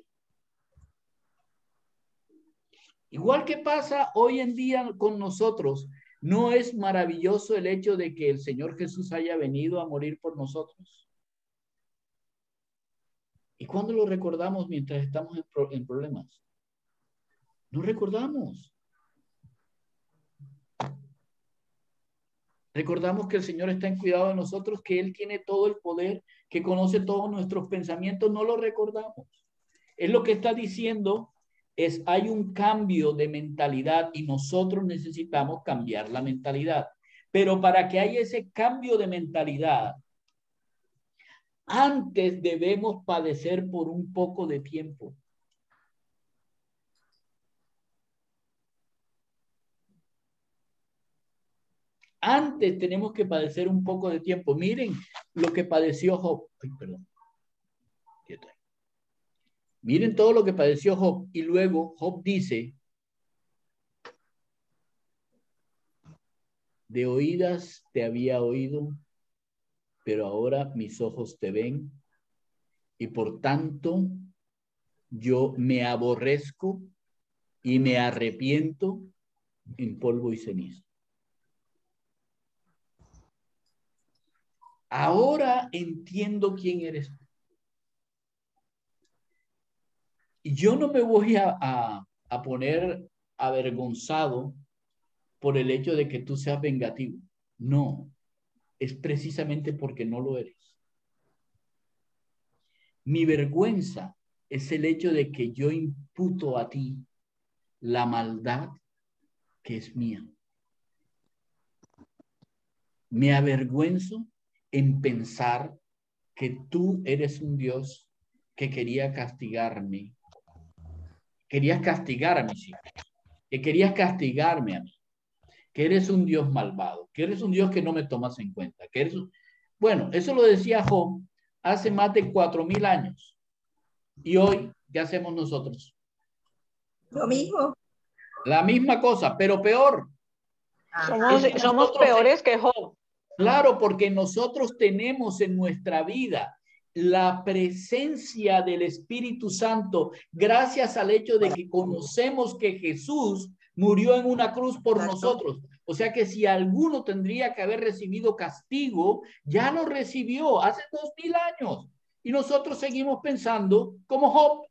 Igual que pasa hoy en día con nosotros, ¿no es maravilloso el hecho de que el Señor Jesús haya venido a morir por nosotros? ¿Y cuándo lo recordamos mientras estamos en problemas? No recordamos. Recordamos que el Señor está en cuidado de nosotros, que Él tiene todo el poder, que conoce todos nuestros pensamientos. No lo recordamos. Es lo que está diciendo hay un cambio de mentalidad y nosotros necesitamos cambiar la mentalidad. Pero para que haya ese cambio de mentalidad, antes debemos padecer por un poco de tiempo. Antes tenemos que padecer un poco de tiempo. Miren lo que padeció Job. Ay, perdón. Miren todo lo que padeció Job. Y luego Job dice, de oídas te había oído, pero ahora mis ojos te ven. Y por tanto, yo me aborrezco y me arrepiento en polvo y ceniza. Ahora entiendo quién eres tú. Y yo no me voy a poner avergonzado por el hecho de que tú seas vengativo. No, es precisamente porque no lo eres. Mi vergüenza es el hecho de que yo imputo a ti la maldad que es mía. Me avergüenzo en pensar que tú eres un Dios que quería castigarme. Querías castigar a mis hijos. Que querías castigarme a mí. Que eres un Dios malvado. Que eres un Dios que no me tomas en cuenta. Que eres un... Bueno, eso lo decía Job hace más de 4,000 años. Y hoy, ¿qué hacemos nosotros? Lo mismo. La misma cosa, pero peor. Somos peores que Job. Claro, porque nosotros tenemos en nuestra vida la presencia del Espíritu Santo gracias al hecho de que conocemos que Jesús murió en una cruz por nosotros. O sea que si alguno tendría que haber recibido castigo, ya lo recibió hace 2,000 años. Y nosotros seguimos pensando como Job.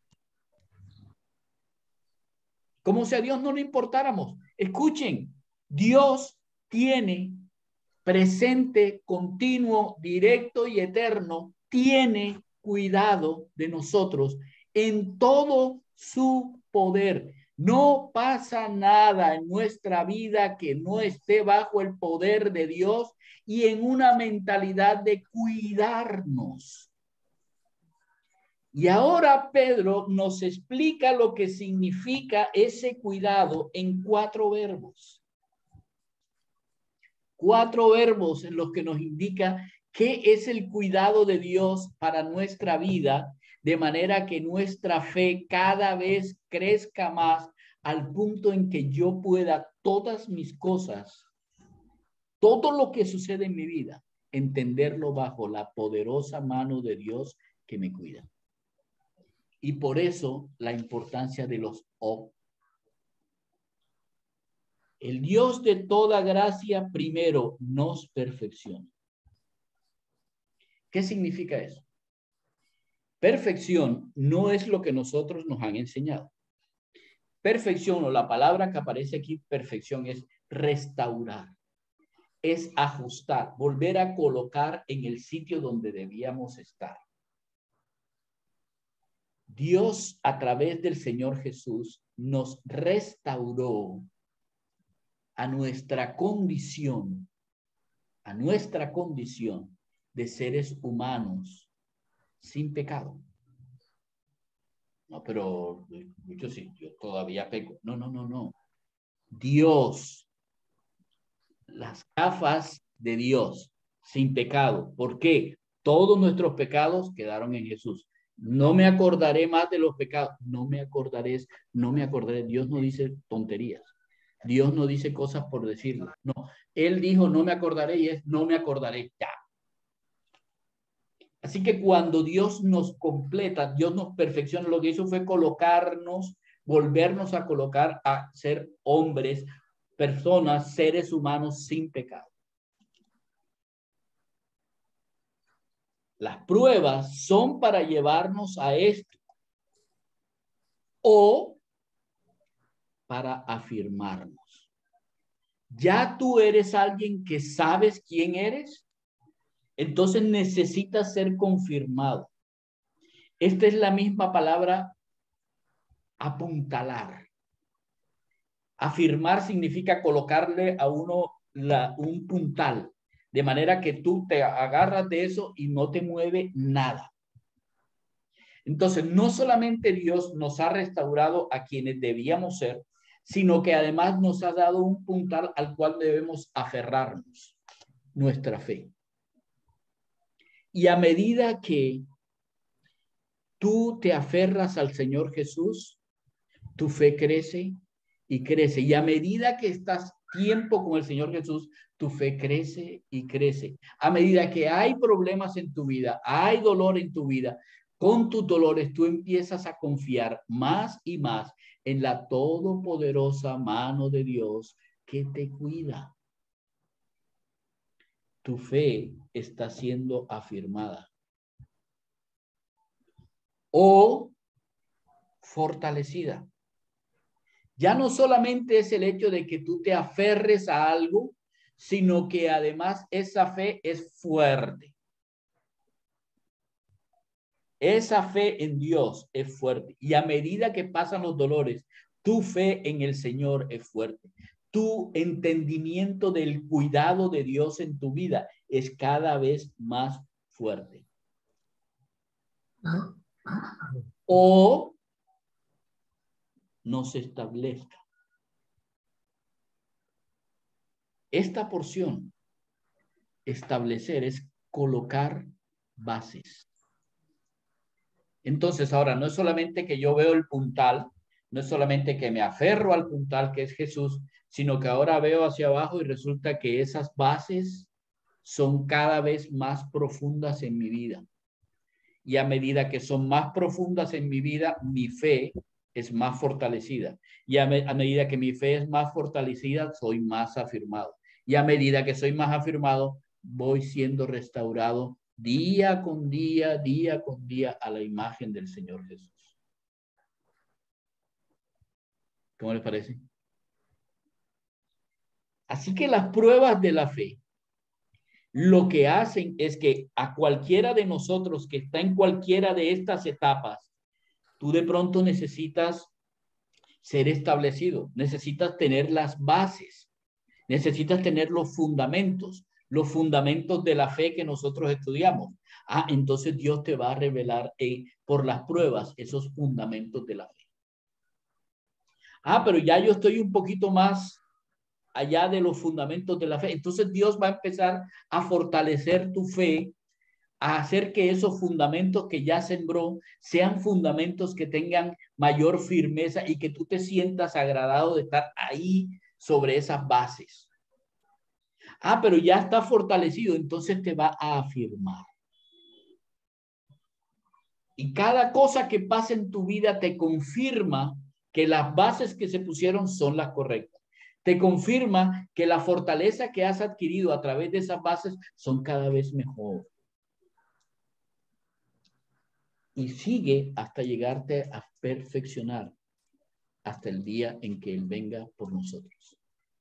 Como si a Dios no le importáramos. Escuchen, Dios tiene presente, continuo, directo y eterno, tiene cuidado de nosotros en todo su poder. No pasa nada en nuestra vida que no esté bajo el poder de Dios y en una mentalidad de cuidarnos. Y ahora Pedro nos explica lo que significa ese cuidado en 4 verbos. 4 verbos en los que nos indica qué es el cuidado de Dios para nuestra vida, de manera que nuestra fe cada vez crezca más al punto en que yo pueda todas mis cosas, todo lo que sucede en mi vida, entenderlo bajo la poderosa mano de Dios que me cuida. Y por eso la importancia de los O. El Dios de toda gracia primero nos perfecciona. ¿Qué significa eso? Perfección no es lo que nosotros nos han enseñado. Perfección, o la palabra que aparece aquí, perfección, es restaurar, es ajustar, volver a colocar en el sitio donde debíamos estar. Dios, a través del Señor Jesús, nos restauró a nuestra condición de seres humanos sin pecado. No, pero muchos sí, yo todavía peco. No. Dios, las gafas de Dios, sin pecado. ¿Por qué? Todos nuestros pecados quedaron en Jesús. No me acordaré más de los pecados. No me acordaré. Dios no dice tonterías. Dios no dice cosas por decirlo. No, Él dijo no me acordaré y es no me acordaré ya. Así que cuando Dios nos completa, Dios nos perfecciona, lo que hizo fue colocarnos, volvernos a colocar a ser hombres, personas, seres humanos sin pecado. Las pruebas son para llevarnos a esto o para afirmarnos. ¿Ya tú eres alguien que sabes quién eres? Entonces necesitas ser confirmado. Esta es la misma palabra apuntalar. Afirmar significa colocarle a uno un puntal, de manera que tú te agarras de eso y no te mueve nada. Entonces, no solamente Dios nos ha restaurado a quienes debíamos ser, sino que además nos ha dado un puntal al cual debemos aferrarnos, nuestra fe. Y a medida que tú te aferras al Señor Jesús, tu fe crece y crece. Y a medida que estás tiempo con el Señor Jesús, tu fe crece y crece. A medida que hay problemas en tu vida, hay dolor en tu vida, con tus dolores tú empiezas a confiar más y más en la todopoderosa mano de Dios que te cuida. Tu fe está siendo afirmada o fortalecida. Ya no solamente es el hecho de que tú te aferres a algo, sino que además esa fe es fuerte. Esa fe en Dios es fuerte. Y a medida que pasan los dolores, tu fe en el Señor es fuerte. Tu entendimiento del cuidado de Dios en tu vida es cada vez más fuerte. O no se establezca. Esta porción, establecer, es colocar bases. Entonces, ahora no es solamente que yo veo el puntal, no es solamente que me aferro al puntal que es Jesús, sino que ahora veo hacia abajo y resulta que esas bases son cada vez más profundas en mi vida. Y a medida que son más profundas en mi vida, mi fe es más fortalecida. Y a medida que mi fe es más fortalecida, soy más afirmado. Y a medida que soy más afirmado, voy siendo restaurado día con día a la imagen del Señor Jesús. ¿Cómo les parece? Así que las pruebas de la fe lo que hacen es que a cualquiera de nosotros que está en cualquiera de estas etapas, tú de pronto necesitas ser establecido, necesitas tener las bases, necesitas tener los fundamentos de la fe que nosotros estudiamos. Entonces Dios te va a revelar por las pruebas esos fundamentos de la fe. Pero ya yo estoy un poquito más allá de los fundamentos de la fe. Entonces Dios va a empezar a fortalecer tu fe, a hacer que esos fundamentos que ya sembró sean fundamentos que tengan mayor firmeza y que tú te sientas agradado de estar ahí sobre esas bases. Pero ya está fortalecido, entonces te va a afirmar. Y cada cosa que pasa en tu vida te confirma que las bases que se pusieron son las correctas. Te confirma que la fortaleza que has adquirido a través de esas bases son cada vez mejor. Y sigue hasta llegarte a perfeccionar hasta el día en que Él venga por nosotros.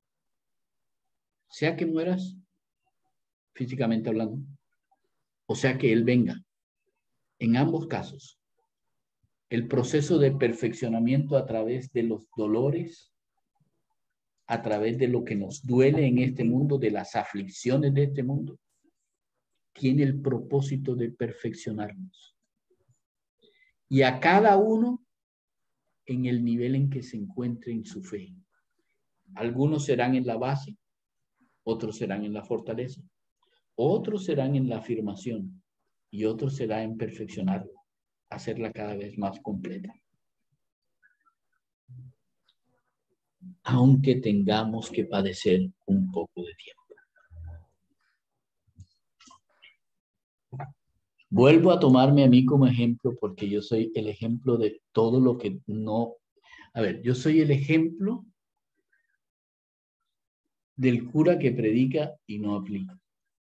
Sea que mueras, físicamente hablando, o sea que Él venga. En ambos casos, el proceso de perfeccionamiento a través de los dolores, a través de lo que nos duele en este mundo, de las aflicciones de este mundo, tiene el propósito de perfeccionarnos. Y a cada uno en el nivel en que se encuentre en su fe. Algunos serán en la base, otros serán en la fortaleza, otros serán en la afirmación y otros será en perfeccionarla, hacerla cada vez más completa. Aunque tengamos que padecer un poco de tiempo. Vuelvo a tomarme a mí como ejemplo porque yo soy el ejemplo de todo lo que no... yo soy el ejemplo del cura que predica y no aplica.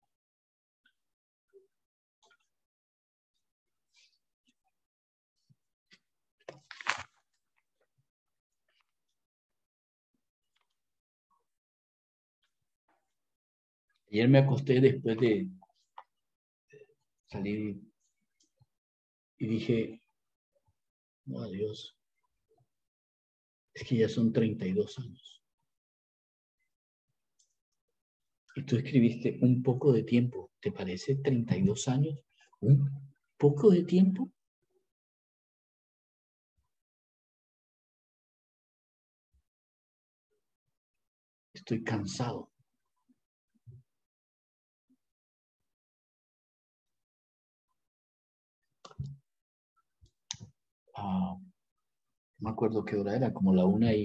Ayer me acosté después de salir y dije, no, Dios, Es que ya son 32 años. Y tú escribiste un poco de tiempo. ¿Te parece 32 años? ¿Un poco de tiempo? Estoy cansado. No me acuerdo qué hora era, como la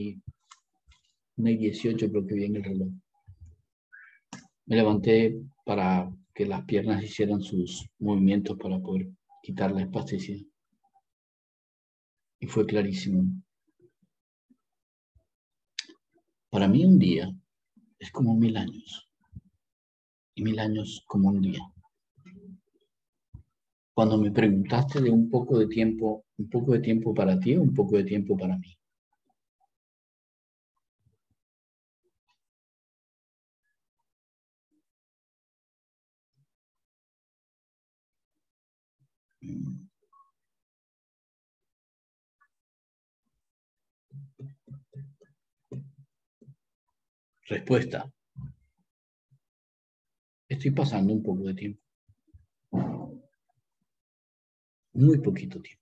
1:18 creo que vi en el reloj. Me levanté para que las piernas hicieran sus movimientos para poder quitar la espasticidad. Y fue clarísimo. Para mí un día es como 1000 años. Y 1000 años como un día. Cuando me preguntaste de un poco de tiempo para ti o un poco de tiempo para mí. Respuesta. Estoy pasando un poco de tiempo. Muy poquito tiempo.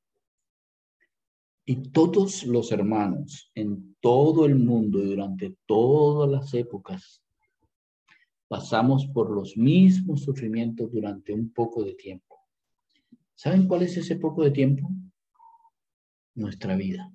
Y todos los hermanos en todo el mundo y durante todas las épocas pasamos por los mismos sufrimientos durante un poco de tiempo. ¿Saben cuál es ese poco de tiempo? Nuestra vida.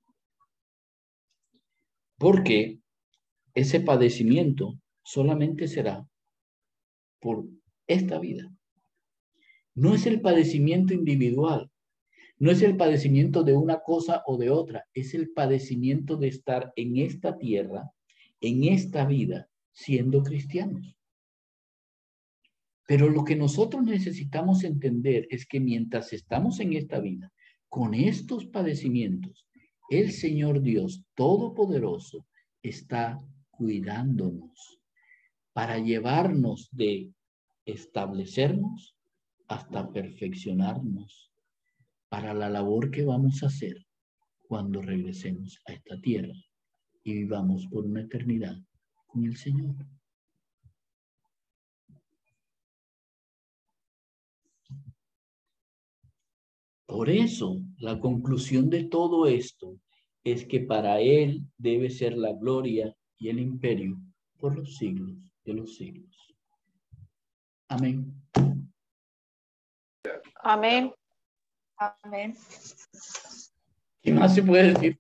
Porque ese padecimiento solamente será por esta vida. No es el padecimiento individual, no es el padecimiento de una cosa o de otra, es el padecimiento de estar en esta tierra, en esta vida, siendo cristianos. Pero lo que nosotros necesitamos entender es que mientras estamos en esta vida, con estos padecimientos, el Señor Dios Todopoderoso está cuidándonos para llevarnos de establecernos hasta perfeccionarnos para la labor que vamos a hacer cuando regresemos a esta tierra y vivamos por una eternidad con el Señor. Por eso, la conclusión de todo esto es que para Él debe ser la gloria y el imperio por los siglos de los siglos. Amén. Amén. Amén. ¿Qué más se puede decir?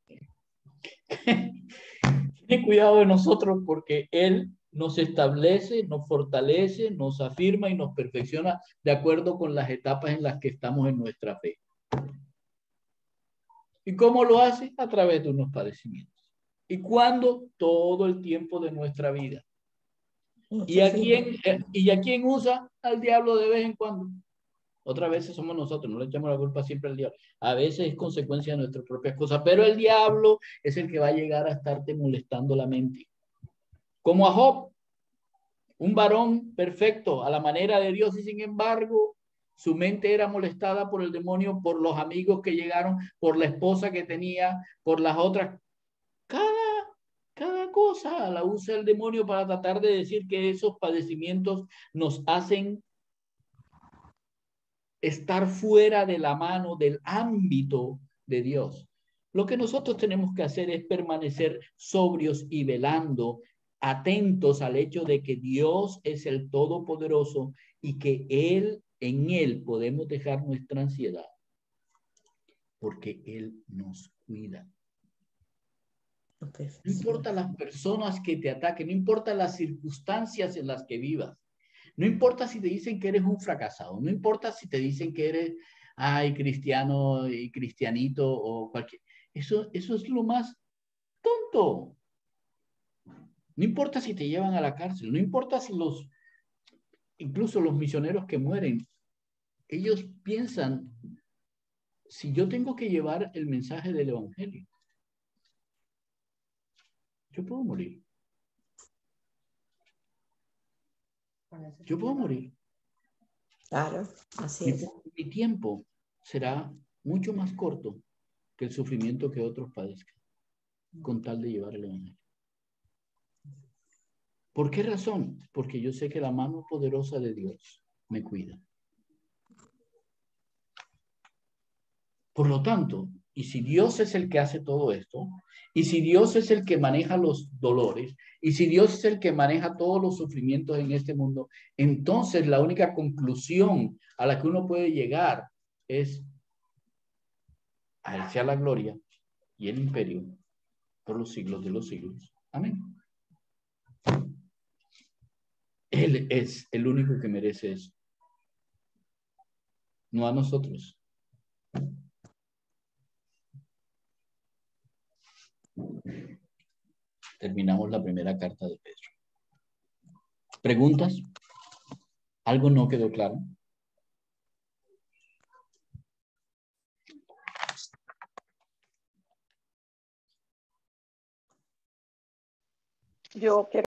Tiene cuidado de nosotros porque Él nos establece, nos fortalece, nos afirma y nos perfecciona de acuerdo con las etapas en las que estamos en nuestra fe. ¿Y cómo lo hace? A través de unos padecimientos. ¿Y cuándo? Todo el tiempo de nuestra vida. ¿Y a quién usa? Al diablo de vez en cuando. Otras veces somos nosotros, no le echamos la culpa siempre al diablo. A veces es consecuencia de nuestras propias cosas, pero el diablo es el que va a llegar a estarte molestando la mente. Como a Job, un varón perfecto a la manera de Dios, y sin embargo, su mente era molestada por el demonio, por los amigos que llegaron, por la esposa que tenía, por las otras. Cada cosa la usa el demonio para tratar de decir que esos padecimientos nos hacen estar fuera de la mano, del ámbito de Dios. Lo que nosotros tenemos que hacer es permanecer sobrios y velando, atentos al hecho de que Dios es el Todopoderoso y que en Él podemos dejar nuestra ansiedad, porque Él nos cuida. No importa las personas que te ataquen, no importa las circunstancias en las que vivas, no importa si te dicen que eres un fracasado, no importa si te dicen que eres, cristiano y cristianito o cualquier. Eso es lo más tonto. No importa si te llevan a la cárcel, no importa si incluso los misioneros que mueren, ellos piensan, si yo tengo que llevar el mensaje del evangelio, yo puedo morir. Yo puedo morir. Claro, así es. Mi tiempo será mucho más corto que el sufrimiento que otros padezcan. con tal de llevar el evangelio. ¿Por qué razón? Porque yo sé que la mano poderosa de Dios me cuida. Por lo tanto, y si Dios es el que hace todo esto, y si Dios es el que maneja los dolores, y si Dios es el que maneja todos los sufrimientos en este mundo, entonces la única conclusión a la que uno puede llegar es: a Él sea la gloria y el imperio por los siglos de los siglos. Amén. Él es el único que merece eso, no a nosotros. Terminamos la primera carta de Pedro. ¿Preguntas? ¿Algo no quedó claro? Yo quiero